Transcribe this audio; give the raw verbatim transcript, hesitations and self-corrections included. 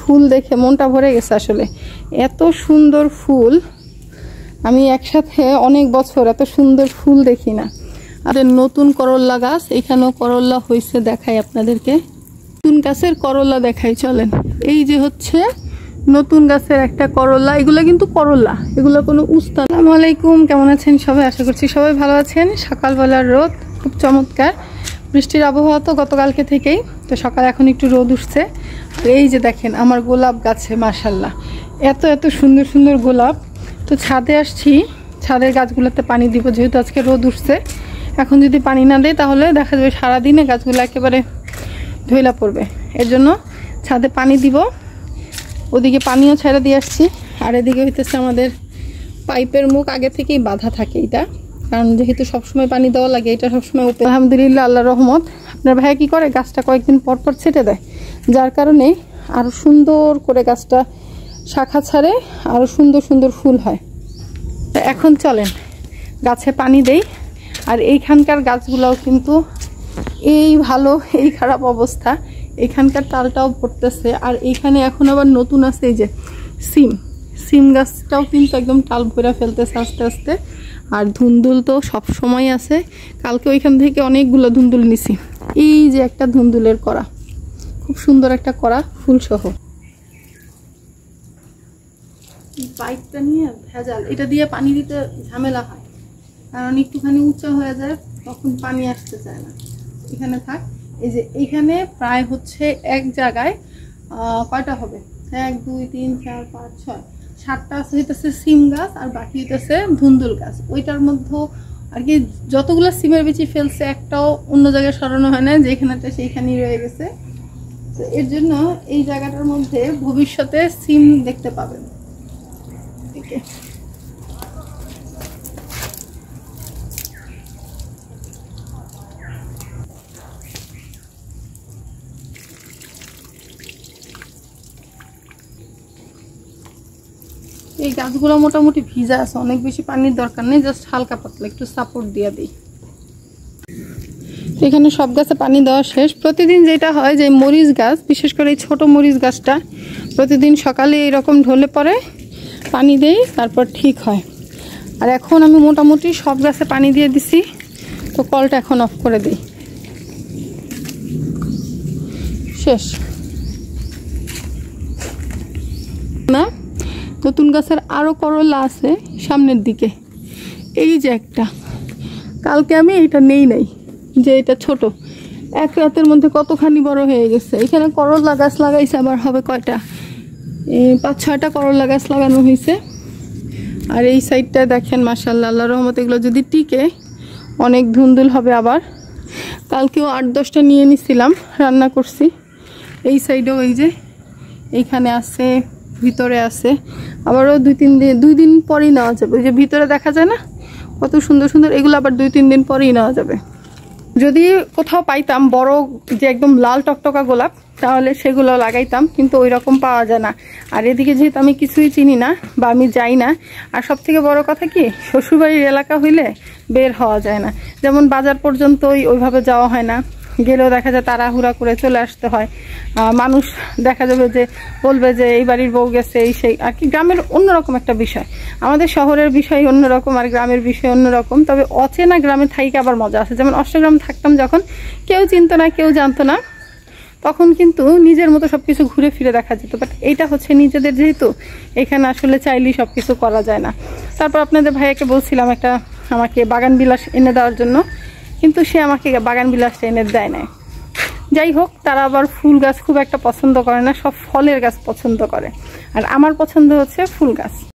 ফুল দেখে মনটা ভরে গেছে। আসলে এত সুন্দর ফুল আমি একসাথে অনেক বছর এত সুন্দর ফুল দেখি না। আর নতুন করল্লা গাছ, এখানেও করল্লা হয়েছে, দেখাই আপনাদেরকে। নতুন গাছের করল্লা দেখাই, চলেন। এই যে হচ্ছে নতুন গাছের একটা করল্লা, এগুলো কিন্তু করল্লা, এগুলো কোনো উস্তা। আসসালামু আলাইকুম, কেমন আছেন সবাই? আশা করছি সবাই ভালো আছেন। সকালবেলার রোদ খুব চমৎকার, বৃষ্টির আবহাওয়া তো গতকালকে থেকেই, তো সকালে এখন একটু রোদ উঠছে। আর এই যে দেখেন আমার গোলাপ গাছে মাশাল্লাহ এত এত সুন্দর সুন্দর গোলাপ। তো ছাদে আসছি, ছাদের গাছগুলোতে পানি দিব, যেহেতু আজকে রোদ উঠছে। এখন যদি পানি না দেয় তাহলে দেখা যাবে সারাদিনে গাছগুলো একেবারে ধইলা পড়বে, এর জন্য ছাদে পানি দিব। ওদিকে পানিও ছেড়ে দিয়ে আসছি। আর এদিকে হইতেছে আমাদের পাইপের মুখ আগে থেকেই বাঁধা থাকে এটা, কারণ যেহেতু সবসময় পানি দেওয়া লাগে, এটা সবসময় ওপেন। আলহামদুলিল্লাহ, আল্লাহ রহমত। আপনার ভাইয়া কি করে, গাছটা কয়েকদিন পর পর ছেটে দেয়, যার কারণে আরও সুন্দর করে গাছটা শাখা ছাড়ে, আরও সুন্দর সুন্দর ফুল হয়। এখন চলেন গাছে পানি দেই। আর এইখানকার গাছগুলোও কিন্তু এই ভালো এই খারাপ অবস্থা, এখানকার তালটাও পড়তেছে। আর এইখানে এখন আবার নতুন আছে এই যে সিম, সিম গাছটাও কিন্তু একদম টাল ভরে ফেলতেছে আস্তে আস্তে। আর ধুন্দুল তো সব সময় আছে, কালকে ওইখান থেকে অনেকগুলো ধুন্দুল নিছি। এই যে একটা ধুন্দুলের করা, খুব সুন্দর একটা করা ফুলসহ। পাইপটা নিয়ে ভেজাল, এটা দিয়ে পানি দিতে ঝামেলা হয়, কারণ একটুখানি উঁচা হয়ে যায়, তখন পানি আসতে চায় না। এখানে থাক। এই যে এইখানে প্রায় হচ্ছে এক জায়গায় কয়টা হবে, এক দুই তিন চার পাঁচ ছয় সাতটা আছে হইতেছে সিম গাছ, আর বাকি হইতেছে ধুন্দুল গাছ। ওইটার মধ্যে আর কি যতগুলো সিমের বিচি ফেলছে, একটাও অন্য জায়গায় সরানো হয় না, যেখানেটা সেইখানেই রয়ে গেছে। তো এর জন্য এই জায়গাটার মধ্যে ভবিষ্যতে সিম দেখতে পাবেন। ঠিক আছে, এই গাছগুলো মোটামুটি ভিজা আছে, অনেক বেশি পানির দরকার নেই, জাস্ট হালকা পাতলা একটু সাপোর্ট দিয়ে দিই। এখানে সব গাছে পানি দেওয়া শেষ। প্রতিদিন যেটা হয় যে মরিচ গাছ, বিশেষ করে এই ছোটো মরিচ গাছটা প্রতিদিন সকালে এইরকম ঢলে পড়ে পানি দেই, তারপর ঠিক হয়। আর এখন আমি মোটামুটি সব গাছে পানি দিয়ে দিছি, তো কলটা এখন অফ করে দিই, শেষ। না, নতুন গাছের আরও করলা আছে সামনের দিকে। এই যে একটা, কালকে আমি এটা নেই নাই, যে এটা ছোট, এক রাতের মধ্যে কতখানি বড় হয়ে গেছে। এখানে করলা গাছ লাগাইছে, আবার হবে কয়টা, পাঁচ ছয়টা করলা গাছ লাগানো হয়েছে। আর এই সাইডটা দেখেন মাশাআল্লাহ, আল্লাহ রহমত, এগুলো যদি টিকে অনেক ধুন্দুল হবে। আবার কালকেও আট দশটা নিয়ে নিছিলাম, রান্না করছি। এই সাইডেও এই যে এইখানে আছে, ভিতরে আছে, আবারও দুই তিন দিন দুই দিন পরেই নেওয়া যাবে। ওই যে ভিতরে দেখা যায় না কত সুন্দর সুন্দর, এগুলো আবার দুই তিন দিন পরেই নেওয়া যাবে। যদি কোথাও পাইতাম বড় যে একদম লাল টকটকা গোলাপ, তাহলে সেগুলো লাগাইতাম, কিন্তু ওই রকম পাওয়া যায় না। আর এদিকে যেহেতু আমি কিছুই চিনি না বা আমি যাই না, আর সব থেকে বড় কথা কি, শ্বশুরবাড়ির এলাকা হইলে বের হওয়া যায় না, যেমন বাজার পর্যন্তই ওইভাবে যাওয়া হয় না, গেলেও দেখা যায় তাড়াহুড়া করে চলে আসতে হয়। মানুষ দেখা যাবে যে বলবে যে এই বাড়ির বউ গেছে, এই সেই আর কি। গ্রামের অন্যরকম একটা বিষয়, আমাদের শহরের বিষয় অন্যরকম, আর গ্রামের বিষয় অন্যরকম। তবে অচেনা গ্রামে থাইকে আবার মজা আছে। যেমন অষ্টগ্রাম থাকতাম যখন, কেউ চিনতো না, কেউ জানতো না, তখন কিন্তু নিজের মতো সব কিছু ঘুরে ফিরে দেখা যেত। বাট এইটা হচ্ছে নিজেদের, যেহেতু এখানে আসলে চাইলেই সব কিছু করা যায় না। তারপর আপনাদের ভাইয়াকে বলছিলাম একটা আমাকে বাগান বিলাস এনে দেওয়ার জন্য, কিন্তু সে আমাকে বাগান বিলাসটা এনে দেয় না। যাই হোক, তারা আবার ফুল গাছ খুব একটা পছন্দ করে না, সব ফলের গাছ পছন্দ করে, আর আমার পছন্দ হচ্ছে ফুল গাছ।